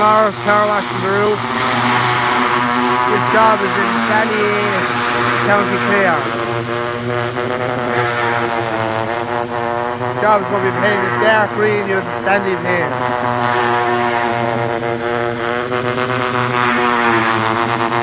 cars, car wash on the roof. This job is in Ballyea, County Clare. The job is going to be painted dark green using Stanley paint.